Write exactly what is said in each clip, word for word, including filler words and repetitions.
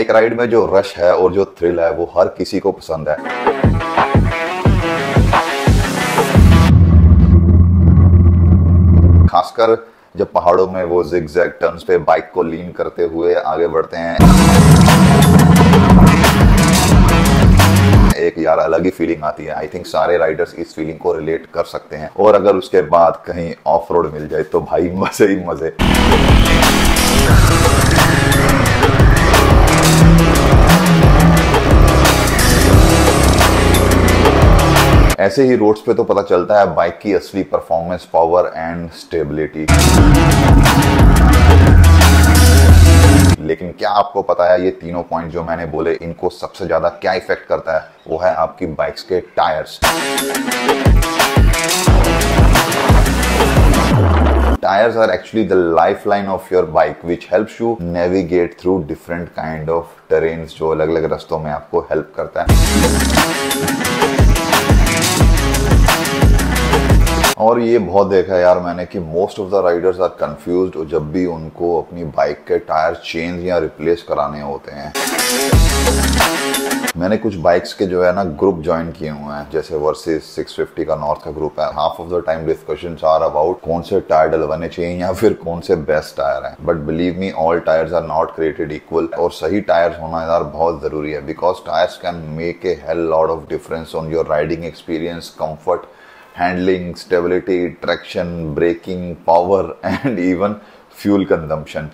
Bike ride में जो rush है और जो थ्रिल है वो हर किसी को पसंद है। खासकर जब पहाड़ों में वो जिगजैग टर्न्स पे बाइक को लीन करते हुए आगे बढ़ते हैं, एक यार अलग ही फीलिंग आती है। आई थिंक सारे राइडर्स इस फीलिंग को रिलेट कर सकते हैं। और अगर उसके बाद कहीं ऑफ रोड मिल जाए तो भाई मजे ही मजे। ऐसे ही रोड्स पे तो पता चलता है बाइक की असली परफॉर्मेंस, पावर एंड स्टेबिलिटी। लेकिन क्या आपको पता है ये तीनों पॉइंट जो मैंने बोले, इनको सबसे ज्यादा क्या इफेक्ट करता है? वो है आपकी बाइक्स के tyres. Tyres are actually the lifeline of your bike which helps you navigate through different kind of terrains, जो अलग अलग रास्तों में आपको हेल्प करता है। और ये बहुत देखा है यार मैंने कि most of the riders are confused जब भी उनको अपनी बाइक के टायर चेंज या रिप्लेस कराने होते हैं। मैंने कुछ बाइक्स के जो है ना ग्रुप ज्वाइन किए हुए हैं, जैसे वर्सेस सिक्स फिफ्टी का नॉर्थ का ग्रुप है। Half of the time discussions are about कौन से टायर डलवाने चाहिए या फिर कौन से बेस्ट टायर हैं। But believe me, all tyres are not created equal. और सही टायर्स होना यार बहुत जरूरी है, because tyres can make a hell lot of difference on your riding experience, comfort, handling, stability, traction, braking, power and even fuel consumption.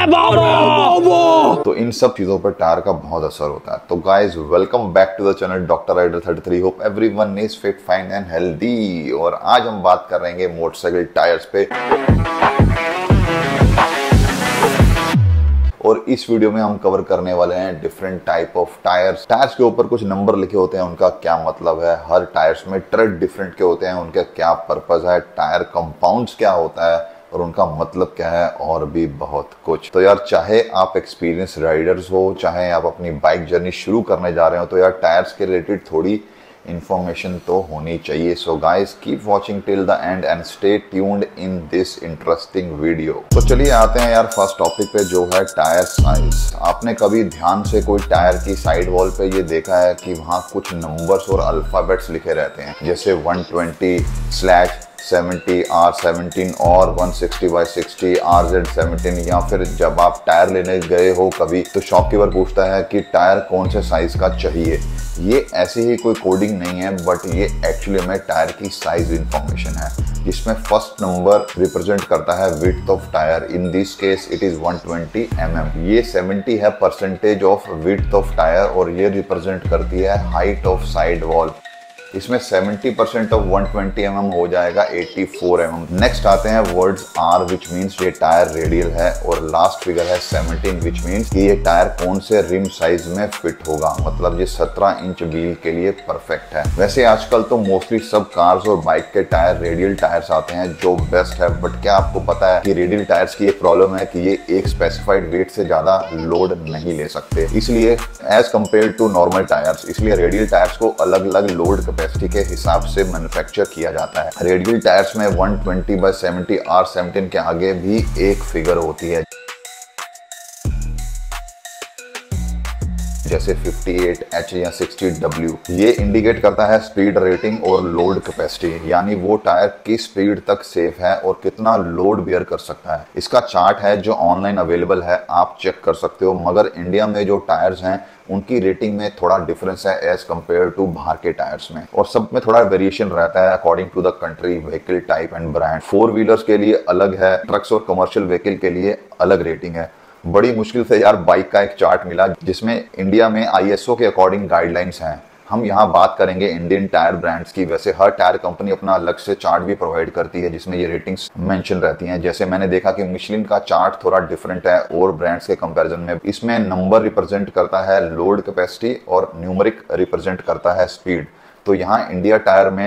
तो इन सब चीजों पर टायर का बहुत असर होता है। तो guys, welcome back to the channel doctor rider thirty three. Hope everyone is fit, fine and healthy. और आज हम बात कर रहे हैं मोटरसाइकिल टायर्स पे। और इस वीडियो में हम कवर करने वाले हैं different type of tyres. Tyres के ऊपर कुछ नंबर लिखे होते हैं, उनका क्या मतलब है। हर टायर्स में ट्रेड डिफरेंट के होते हैं, उनका क्या पर्पस है। टायर कंपाउंड्स क्या होता है और उनका मतलब क्या है, और भी बहुत कुछ। तो यार, चाहे आप एक्सपीरियंस राइडर्स हो, चाहे आप अपनी बाइक जर्नी शुरू करने जा रहे हो, तो यार टायर्स के रिलेटेड थोड़ी इंफॉर्मेशन तो होनी चाहिए। So guys, keep watching till the end and stay tuned in this interesting video. तो चलिए आते हैं यार फर्स्ट टॉपिक पे, जो है टायर साइज। आपने कभी ध्यान से कोई टायर की साइड वॉल पे ये देखा है कि वहाँ कुछ नंबर्स और अल्फाबेट्स लिखे रहते हैं, जैसे one twenty slash seventy R seventeen और one sixty by sixty R Z seventeen. या फिर जब आप टायर लेने गए हो कभी, तो शॉपकीपर पूछता है कि टायर कौन से साइज का चाहिए। ये ऐसी ही कोई कोडिंग नहीं है, बट ये एक्चुअली में टायर की साइज इंफॉर्मेशन है, जिसमें फर्स्ट नंबर रिप्रेजेंट करता है width of tyre. In this case it is one twenty M M. ये सेवेंटी है percentage of width of tyre, और ये रिप्रेजेंट करती है हाइट ऑफ साइड वॉल। इसमें seventy percent of one twenty M M हो जाएगा eighty four M M. Next आते हैं वर्ड्स आर, विच मीन्स ये टायर रेडियल है, और लास्ट फिगर है सेवेंटीन, विच मीन्स कि ये टायर कौन से रिम साइज में फिट होगा, मतलब ये सत्रह इंच व्हील के लिए परफेक्ट है। वैसे आजकल तो मोस्टली सब कार्स और बाइक के टायर रेडियल टायर्स आते हैं, जो बेस्ट है। बट क्या आपको पता है कि रेडियल टायर्स की एक प्रॉब्लम है कि ये एक स्पेसिफाइड वेट से ज्यादा लोड नहीं ले सकते, इसलिए as compare to normal tyres, इसलिए रेडियल टायर्स को अलग अलग लोड कैपेसिटी के हिसाब से मैन्युफैक्चर किया जाता है। रेडियल टायर्स में one twenty by seventy R seventeen के आगे भी एक फिगर होती है, जैसे फिफ्टी एट एच या सिक्सटी डब्ल्यू। ये इंडिकेट करता है स्पीड रेटिंग और लोड कैपेसिटी, यानी वो टायर किस स्पीड तक सेफ है और कितना लोड बियर कर सकता है। इसका चार्ट है जो ऑनलाइन अवेलेबल है, आप चेक कर सकते हो। मगर इंडिया में जो टायर्स हैं उनकी रेटिंग में थोड़ा डिफरेंस है एज कम्पेयर टू बाहर के टायर्स में, और सब में थोड़ा वेरिएशन रहता है according to the country, vehicle type and brand. Four wheelers के लिए अलग है, ट्रक्स और कमर्शियल व्हीकल के लिए अलग रेटिंग है। बड़ी मुश्किल से यार बाइक का एक चार्ट मिला जिसमें इंडिया में आई एस ओ के अकॉर्डिंग गाइडलाइंस हैं। हम यहाँ बात करेंगे इंडियन टायर ब्रांड्स की। वैसे हर टायर कंपनी अपना अलग से चार्ट भी प्रोवाइड करती है, जिसमें ये रेटिंग्स मेंशन रहती हैं। जैसे मैंने देखा कि मिशलिन का चार्ट थोड़ा डिफरेंट है और ब्रांड्स के कंपैरिजन में। इसमें नंबर रिप्रेजेंट करता है लोड कैपेसिटी और न्यूमेरिक रिप्रेजेंट करता है स्पीड। तो यहाँ इंडिया टायर में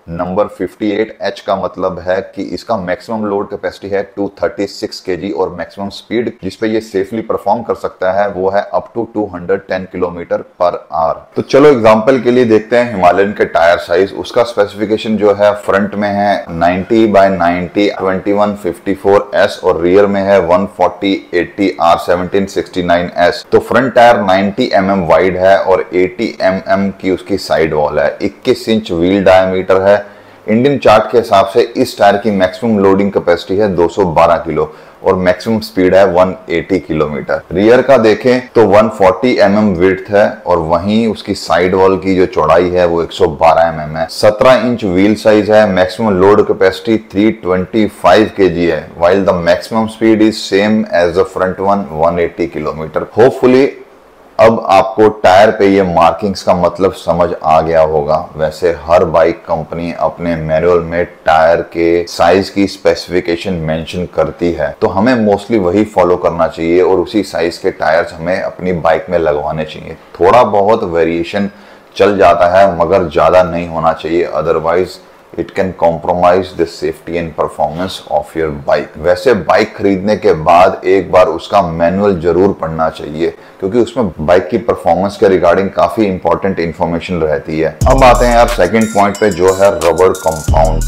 नंबर अट्ठावन एच का मतलब है कि इसका मैक्सिमम लोड कैपेसिटी है दो सौ छत्तीस केजी और मैक्सिमम स्पीड जिस पे ये सेफली परफॉर्म कर सकता है वो है अप टू दो सौ दस किलोमीटर पर आवर। तो चलो एग्जांपल के लिए देखते हैं हिमालयन के टायर साइज। उसका स्पेसिफिकेशन जो है फ्रंट में है नब्बे बाय नब्बे इक्कीस चौवन एस और रियर में है एक सौ चालीस अस्सी आर सत्रह सौ उनहत्तर एस। तो फ्रंट टायर नब्बे एम एम वाइड है और अस्सी एम एम की उसकी साइड वॉल है। इक्कीस इंच व्हील डायमीटर है। इंडियन चार्ट के हिसाब से इस टायर की मैक्सिमम लोडिंग कैपेसिटी है दो सौ बारह किलो और मैक्सिमम स्पीड है एक सौ अस्सी किलोमीटर। रियर का देखें तो एक सौ चालीस एम एम विड्थ है और वहीं उसकी साइड वॉल की जो चौड़ाई है वो एक सौ बारह एम एम है। सत्रह इंच व्हील साइज है। मैक्सिमम लोड कैपेसिटी तीन सौ पच्चीस केजी है while the maximum speed is same as the front one एक सौ अस्सी किलोमीटर। होपफुली अब आपको टायर पे ये मार्किंग्स का मतलब समझ आ गया होगा। वैसे हर बाइक कंपनी अपने मैनुअल में टायर के साइज की स्पेसिफिकेशन मेंशन करती है, तो हमें मोस्टली वही फॉलो करना चाहिए और उसी साइज के टायर्स हमें अपनी बाइक में लगवाने चाहिए। थोड़ा बहुत वेरिएशन चल जाता है मगर ज्यादा नहीं होना चाहिए, otherwise it can compromise the safety and performance of your bike. वैसे बाइक खरीदने के बाद एक बार उसका मैनुअल जरूर पढ़ना चाहिए क्योंकि उसमें बाइक की परफॉर्मेंस के रिगार्डिंग काफी इंपॉर्टेंट इंफॉर्मेशन रहती है। अब आते हैं यार सेकंड पॉइंट पे जो है रबर कंपाउंड,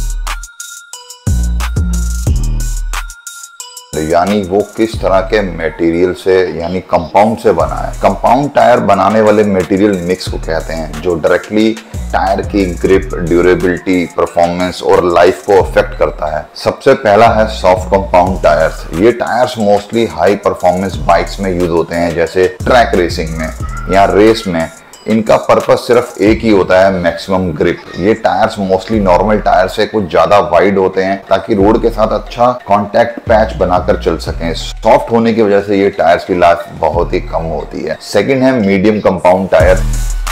यानी वो किस तरह के मटेरियल से यानी कंपाउंड से बना है। कंपाउंड टायर बनाने वाले मटेरियल मिक्स को कहते हैं जो डायरेक्टली टायर की ग्रिप, ड्यूरेबिलिटी, परफॉर्मेंस और लाइफ को अफेक्ट करता है। सबसे पहला है सॉफ्ट कंपाउंड टायर्स। ये tyres mostly high performance bikes में यूज होते हैं जैसे ट्रैक रेसिंग में या रेस में। इनका पर्पस सिर्फ एक ही होता है, मैक्सिमम ग्रिप। ये टायर्स मोस्टली नॉर्मल टायर से कुछ ज्यादा वाइड होते हैं ताकि रोड के साथ अच्छा कांटेक्ट पैच बनाकर चल सकें। सॉफ्ट होने की वजह से ये टायर्स की लाइफ बहुत ही कम होती है। सेकंड है मीडियम कंपाउंड टायर।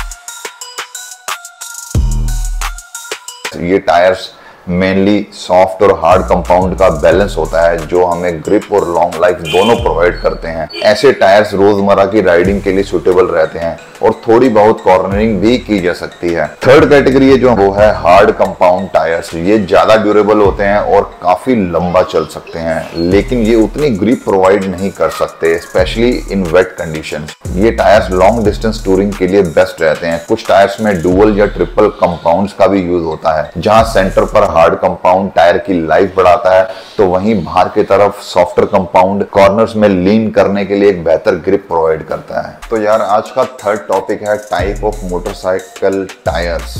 ये टायर्स मेनली सॉफ्ट और हार्ड कंपाउंड का बैलेंस होता है जो हमें ग्रिप और लॉन्ग लाइफ दोनों प्रोवाइड करते हैं। ऐसे टायर्स रोजमर्रा की राइडिंग के लिए सुटेबल रहते हैं और थोड़ी बहुत कॉर्नरिंग भी की जा सकती है। थर्ड कैटेगरी है जो वो है हार्ड कंपाउंड टायर्स। ये ज्यादा ड्यूरेबल होते हैं और काफी लंबा चल सकते हैं, लेकिन ये उतनी ग्रिप प्रोवाइड नहीं कर सकते, स्पेशली इन वेट कंडीशन। ये टायर्स लॉन्ग डिस्टेंस टूरिंग के लिए बेस्ट रहते हैं। कुछ टायर्स में डुअल या ट्रिपल कंपाउंड्स का भी यूज होता है, जहां सेंटर पर हार्ड कंपाउंड टायर की लाइफ बढ़ाता है तो वहीं बाहर की तरफ सॉफ्टर कंपाउंड कॉर्नर्स में लीन करने के लिए एक बेहतर ग्रिप प्रोवाइड करता है। तो यार आज का थर्ड टॉपिक है type of motorcycle tyres.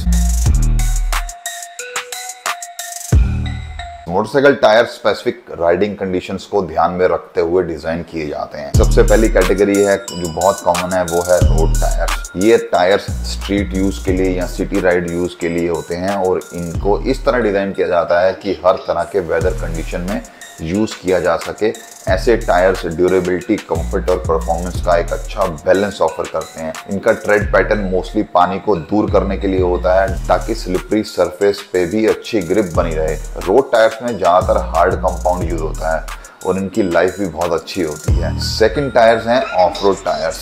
Motorcycle tyre specific riding conditions को ध्यान में रखते हुए डिजाइन किए जाते हैं। सबसे पहली कैटेगरी है जो बहुत कॉमन है वो है रोड टायर्स। ये टायर्स स्ट्रीट यूज के लिए या सिटी राइड यूज के लिए होते हैं और इनको इस तरह डिजाइन किया जाता है कि हर तरह के वेदर कंडीशन में यूज किया जा सके। ऐसे टायर्स ड्यूरेबिलिटी, कंफर्ट और परफॉर्मेंस का एक अच्छा बैलेंस ऑफर करते हैं। इनका ट्रेड पैटर्न मोस्टली पानी को दूर करने के लिए होता है ताकि स्लिपरी सरफेस पे भी अच्छी ग्रिप बनी रहे। रोड टायर्स में ज्यादातर हार्ड कंपाउंड यूज होता है और इनकी लाइफ भी बहुत अच्छी होती है। सेकंड टायर्स हैं ऑफ रोड टायर्स।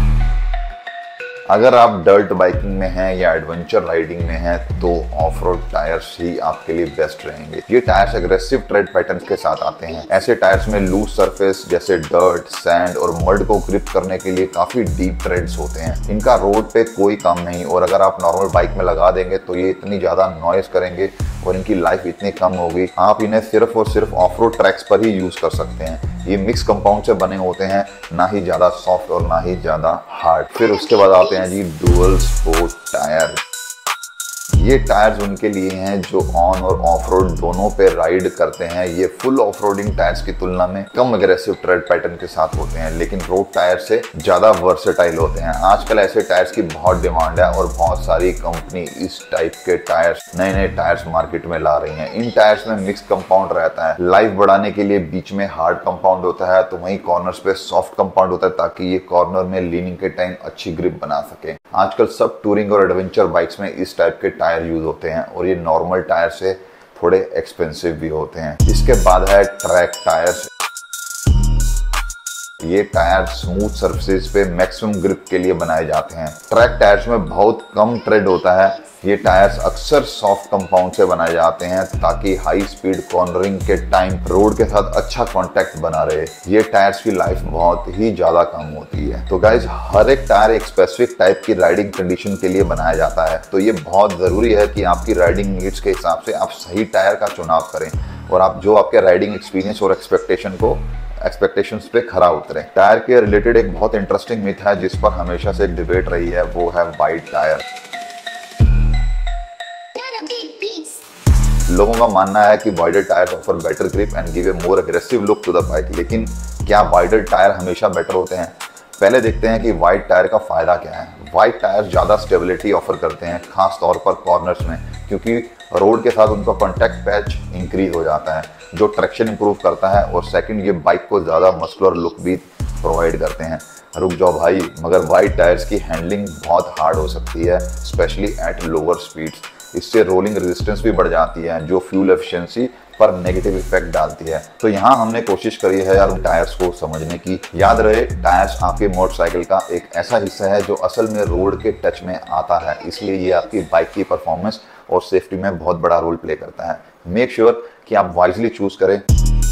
अगर आप डर्ट बाइकिंग में हैं या एडवेंचर राइडिंग में हैं तो ऑफ रोड टायर्स ही आपके लिए बेस्ट रहेंगे। ये टायर्स एग्रेसिव ट्रेड पैटर्न्स के साथ आते हैं। ऐसे टायर्स में लूज सरफेस जैसे डर्ट, सैंड और मड को ग्रिप करने के लिए काफी डीप ट्रेड्स होते हैं। इनका रोड पे कोई काम नहीं और अगर आप नॉर्मल बाइक में लगा देंगे तो ये इतनी ज्यादा नॉइज करेंगे और इनकी लाइफ इतनी कम होगी, आप इन्हें सिर्फ और सिर्फ ऑफ रोड ट्रैक्स पर ही यूज कर सकते हैं। ये मिक्स कंपाउंड से बने होते हैं, ना ही ज्यादा सॉफ्ट और ना ही ज्यादा हार्ड। फिर उसके बाद आते हैं जी डुअल स्पोर्ट टायर। ये टायर्स उनके लिए हैं जो ऑन और ऑफ रोड दोनों पे राइड करते हैं। ये फुल ऑफ रोडिंग टायर्स की तुलना में कम एग्रेसिव ट्रेड पैटर्न के साथ होते हैं, लेकिन रोड टायर से ज्यादा वर्सेटाइल होते हैं। आजकल ऐसे टायर्स की बहुत डिमांड है और बहुत सारी कंपनी इस टाइप के टायर्स नए नए टायर्स मार्केट में ला रही हैं। इन टायर्स में मिक्स कंपाउंड रहता है। लाइफ बढ़ाने के लिए बीच में हार्ड कंपाउंड होता है तो वहीं कॉर्नर्स पे सॉफ्ट कंपाउंड होता है ताकि ये कॉर्नर में लीनिंग के टाइम अच्छी ग्रिप बना सके। आजकल सब टूरिंग और एडवेंचर बाइक्स में इस टाइप के टायर यूज होते हैं और ये नॉर्मल टायर से थोड़े एक्सपेंसिव भी होते हैं। इसके बाद है ट्रैक टायर्स। ये टायर स्मूथ सरफेसेस पे मैक्सिमम ग्रिप के लिए बनाए जाते हैं। ट्रैक टायर्स में बहुत कम ट्रेड होता है। ये टायर्स अक्सर सॉफ्ट कंपाउंड से बनाए जाते हैं ताकि हाई स्पीड कॉर्नरिंग के टाइम रोड के साथ अच्छा कांटेक्ट बना रहे। ये टायर्स की लाइफ बहुत ही ज्यादा कम होती है। तो गाइज, हर एक टायर एक स्पेसिफिक टाइप की राइडिंग कंडीशन के लिए बनाया जाता है। तो ये बहुत जरूरी है कि आपकी राइडिंग नीड्स के हिसाब से आप सही टायर का चुनाव करें और आप जो आपके राइडिंग एक्सपीरियंस और एक्सपेक्टेशन को एक्सपेक्टेशंस पे खरा उतरे। टायर के रिलेटेड एक बहुत इंटरेस्टिंग मिथ है जिस पर हमेशा से एक डिबेट रही है, वो है वाइड टायर। लोगों का मानना है कि wider tyres offer better grip and give a more aggressive look to the bike. लेकिन क्या वाइडर टायर हमेशा बेटर होते हैं? पहले देखते हैं कि वाइड टायर का फायदा क्या है। वाइड टायर ज़्यादा स्टेबिलिटी ऑफर करते हैं, खास तौर पर कॉर्नर्स में, क्योंकि रोड के साथ उनका कॉन्टैक्ट पैच इंक्रीज हो जाता है जो ट्रैक्शन इंप्रूव करता है। और सेकंड, ये बाइक को ज़्यादा मस्कुलर लुक भी प्रोवाइड करते हैं। रुक जाओ भाई, मगर वाइड टायर्स की हैंडलिंग बहुत हार्ड हो सकती है, स्पेशली एट लोअर स्पीड्स। इससे रोलिंग रेजिस्टेंस भी बढ़ जाती है जो फ्यूल एफिशिएंसी पर नेगेटिव इफेक्ट डालती है। तो यहाँ हमने कोशिश करी है यार टायर्स को समझने की। याद रहे, टायर्स आपके मोटरसाइकिल का एक ऐसा हिस्सा है जो असल में रोड के टच में आता है, इसलिए ये आपकी बाइक की परफॉर्मेंस और सेफ्टी में बहुत बड़ा रोल प्ले करता है। मेक श्योर sure कि आप वाइजली चूज करें।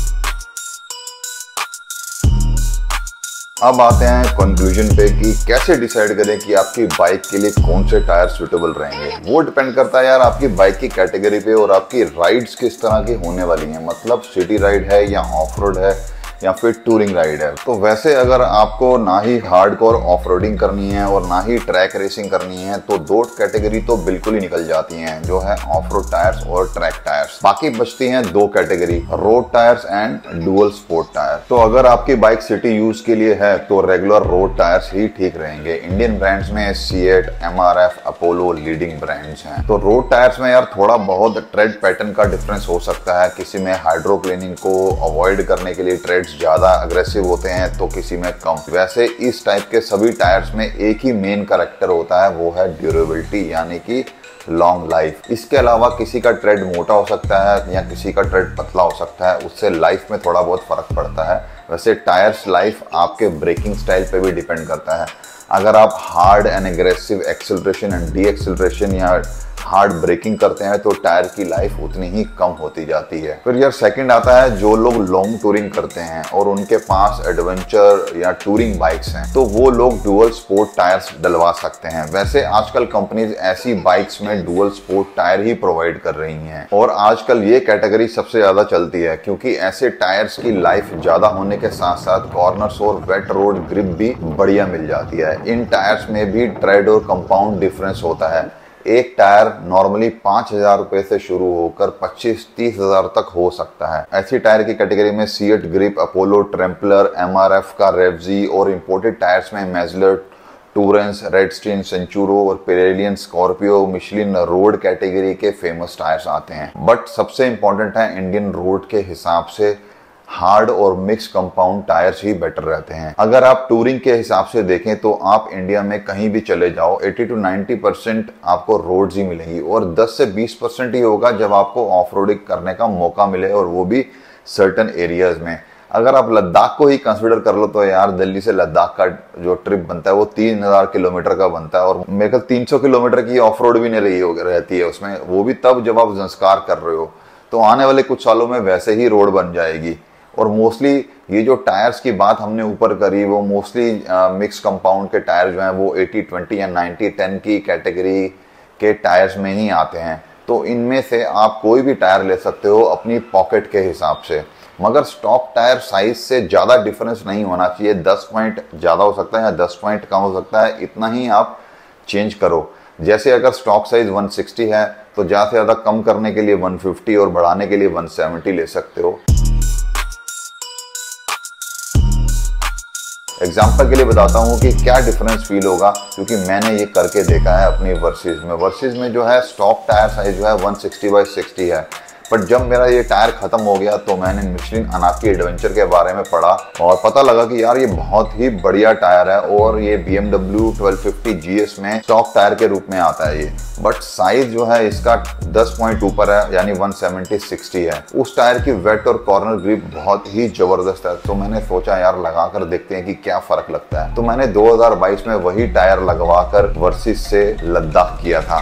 अब आते हैं कंक्लूजन पे कि कैसे डिसाइड करें कि आपकी बाइक के लिए कौन से टायर सूटेबल रहेंगे। वो डिपेंड करता है यार आपकी बाइक की कैटेगरी पे और आपकी राइड्स किस तरह की होने वाली हैं। मतलब सिटी राइड है या ऑफ रोड है या फिर टूरिंग राइड है। तो वैसे अगर आपको ना ही हार्डकोर ऑफ रोडिंग करनी है और ना ही ट्रैक रेसिंग करनी है तो दो कैटेगरी तो बिल्कुल ही निकल जाती हैं, जो है ऑफ रोड टायर्स और ट्रैक टायर्स। बाकी बचती हैं दो category, road tyres and dual sport tyre. तो अगर आपकी बाइक सिटी यूज के लिए है तो रेगुलर रोड टायर्स ही ठीक रहेंगे। इंडियन ब्रांड्स में सीएट, एमआरएफ, अपोलो लीडिंग ब्रांड्स हैं। तो रोड टायर्स में यार थोड़ा बहुत ट्रेड पैटर्न का डिफरेंस हो सकता है। किसी में हाइड्रोप्लेनिंग को अवॉइड करने के लिए ट्रेड ज्यादा अग्रेसिव होते हैं तो किसी में कम। वैसे इस टाइप के सभी टायर्स में एक ही मेन कैरेक्टर होता है, वो है ड्यूरेबिलिटी, यानी कि लॉन्ग लाइफ। इसके अलावा किसी का ट्रेड मोटा हो सकता है या किसी का ट्रेड पतला हो सकता है, उससे लाइफ में थोड़ा बहुत फर्क पड़ता है। वैसे टायर्स लाइफ आपके ब्रेकिंग स्टाइल पे भी डिपेंड करता है। अगर आप hard and aggressive acceleration and deceleration या हार्ड ब्रेकिंग करते हैं तो टायर की लाइफ उतनी ही कम होती जाती है। फिर यार सेकंड आता है जो लोग लॉन्ग टूरिंग करते हैं और उनके पास एडवेंचर या टूरिंग बाइक्स हैं, तो वो लोग डुअल स्पोर्ट टायर्स डलवा सकते हैं। वैसे आजकल कंपनीज ऐसी बाइक्स में डुअल स्पोर्ट टायर ही प्रोवाइड कर रही हैं और आजकल ये कैटेगरी सबसे ज्यादा चलती है, क्योंकि ऐसे टायर्स की लाइफ ज्यादा होने के साथ साथ कॉर्नर्स और वेट रोड ग्रिप भी बढ़िया मिल जाती है। इन टायर्स में भी ट्रेड और कंपाउंड डिफरेंस होता है। एक टायर नॉर्मली पांच हजार रुपए से शुरू होकर पच्चीस तीस हजार तक हो सकता है। ऐसी टायर की कैटेगरी में सीएट ग्रिप, अपोलो ट्रैम्पलर, एमआरएफ का रेवजी और इंपोर्टेड टायर्स में मैजलर, टूरेंस, रेडस्टीन, सेंचुरो और पिरेलियन, स्कॉर्पियो, मिशलिन रोड कैटेगरी के फेमस टायर्स आते हैं। बट सबसे इंपॉर्टेंट है, इंडियन रोड के हिसाब से हार्ड और मिक्स कंपाउंड टायर्स ही बेटर रहते हैं। अगर आप टूरिंग के हिसाब से देखें तो आप इंडिया में कहीं भी चले जाओ, अस्सी टू नब्बे परसेंट आपको रोड्स ही मिलेंगी और दस से बीस परसेंट ही होगा जब आपको ऑफ रोडिंग करने का मौका मिले, और वो भी सर्टेन एरियाज में। अगर आप लद्दाख को ही कंसिडर कर लो तो यार दिल्ली से लद्दाख का जो ट्रिप बनता है वो तीन हजार किलोमीटर का बनता है और मेरे ख्याल तीन सौ किलोमीटर की ऑफ रोड भी नहीं रही हो रहती है उसमें, वो भी तब जब आप संस्कार कर रहे हो। तो आने वाले कुछ सालों में वैसे ही रोड बन जाएगी। और मोस्टली ये जो टायर्स की बात हमने ऊपर करी वो मोस्टली मिक्स कंपाउंड के टायर जो हैं वो अस्सी बीस या नब्बे दस की कैटेगरी के टायर्स में ही आते हैं। तो इनमें से आप कोई भी टायर ले सकते हो अपनी पॉकेट के हिसाब से, मगर स्टॉक टायर साइज से ज़्यादा डिफरेंस नहीं होना चाहिए। दस पॉइंट ज़्यादा हो सकता है या दस पॉइंट कम हो सकता है, इतना ही आप चेंज करो। जैसे अगर स्टॉक साइज एक सौ साठ है तो ज़्यादा से ज़्यादा कम करने के लिए एक सौ पचास और बढ़ाने के लिए एक सौ सत्तर ले सकते हो। एग्जाम्पल के लिए बताता हूँ कि क्या डिफरेंस फील होगा, क्योंकि मैंने ये करके देखा है अपनी वर्सेस में। वर्सेस में जो है स्टॉक टायर साइज जो है एक सौ साठ बाई साठ है, बट जब मेरा ये टायर खत्म हो गया तो मैंने मिशलिन अनाकी एडवेंचर के बारे में पढ़ा और पता लगा कि यार ये बहुत ही बढ़िया टायर है और ये B M W twelve fifty G S में स्टॉक टायर के रूप में आता है ये। बट साइज जो है इसका दस पॉइंट ऊपर है, यानी वन सेवेंटी सिक्सटी है। उस टायर की वेट और कॉर्नर ग्रिप बहुत ही जबरदस्त है, तो मैंने सोचा यार लगा कर देखते हैं कि क्या फर्क लगता है। तो मैंने दो हज़ार बाईस में वही टायर लगवा कर वर्सिस से लद्दाख किया था।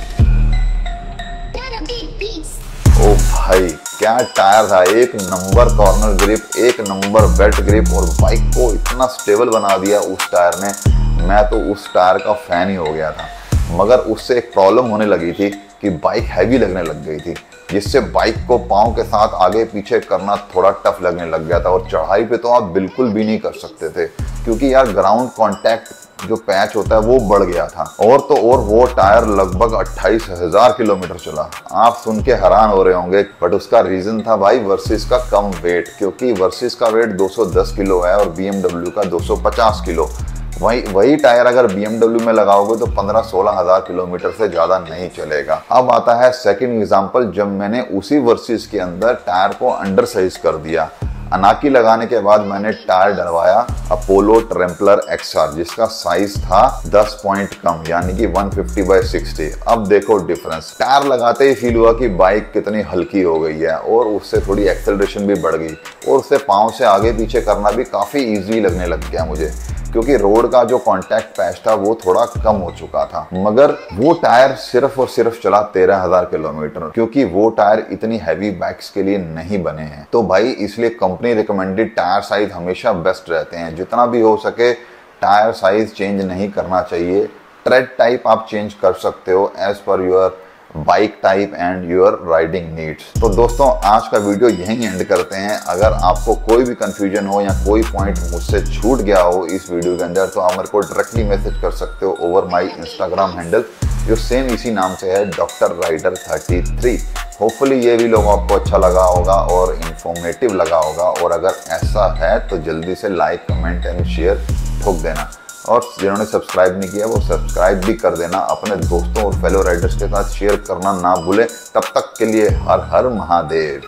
ओ भाई क्या टायर था, एक नंबर कॉर्नर ग्रिप, एक नंबर वेट ग्रिप और बाइक को इतना स्टेबल बना दिया उस टायर ने। मैं तो उस टायर का फैन ही हो गया था। मगर उससे एक प्रॉब्लम होने लगी थी कि बाइक हैवी लगने लग गई थी, जिससे बाइक को पाँव के साथ आगे पीछे करना थोड़ा टफ लगने लग गया था और चढ़ाई पे तो आप बिल्कुल भी नहीं कर सकते थे, क्योंकि यार ग्राउंड कांटेक्ट जो पैच होता है वो बढ़ गया था। और तो और वो टायर लगभग अट्ठाईस हजार किलोमीटर चला। आप सुन के हैरान हो रहे होंगे, बट उसका रीजन था भाई वर्सिस का कम वेट, क्योंकि वर्सिस का वेट दो सौ दस किलो है और बी एम डब्ल्यू का दो सौ पचास किलो। वही वही टायर अगर बी एम डब्ल्यू में लगाओगे तो पंद्रह सोलह हजार किलोमीटर से ज्यादा नहीं चलेगा। अब आता है सेकंड एग्जांपल, जब मैंने उसी वर्सिस के अंदर टायर को अंडर साइज कर दिया। अनाकी लगाने के बाद मैंने टायर डलवाया अपोलो ट्रैम्पलर एक्स आर, जिसका साइज था दस पॉइंट कम, यानी कि वन फिफ्टी बाई सिक्सटी। अब देखो डिफरेंस, टायर लगाते ही फील हुआ कि बाइक कितनी हल्की हो गई है और उससे थोड़ी एक्सेलरेशन भी बढ़ गई और उससे पाँव से आगे पीछे करना भी काफी ईजी लगने लग गया मुझे, क्योंकि रोड का जो कांटेक्ट पैच था वो थोड़ा कम हो चुका था। मगर वो टायर सिर्फ और सिर्फ चला तेरह हजार किलोमीटर, क्योंकि वो टायर इतनी हैवी बाइक्स के लिए नहीं बने हैं। तो भाई इसलिए कंपनी रिकमेंडेड टायर साइज हमेशा बेस्ट रहते हैं। जितना भी हो सके टायर साइज चेंज नहीं करना चाहिए। ट्रेड टाइप आप चेंज कर सकते हो as per your bike type and your riding needs. तो दोस्तों आज का वीडियो यहीं एंड करते हैं। अगर आपको कोई भी कंफ्यूजन हो या कोई पॉइंट मुझसे छूट गया हो इस वीडियो के अंदर, तो आप मेरे को डायरेक्टली मैसेज कर सकते हो ओवर माय इंस्टाग्राम हैंडल, जो सेम इसी नाम से है doctor rider thirty three. Hopefully ये भी लोग आपको अच्छा लगा होगा और इंफॉर्मेटिव लगा होगा, और अगर ऐसा है तो जल्दी से लाइक कमेंट एंड शेयर ठोक देना, और जिन्होंने सब्सक्राइब नहीं किया वो सब्सक्राइब भी कर देना। अपने दोस्तों और फेलो राइडर्स के साथ शेयर करना ना भूले। तब तक के लिए हर हर महादेव।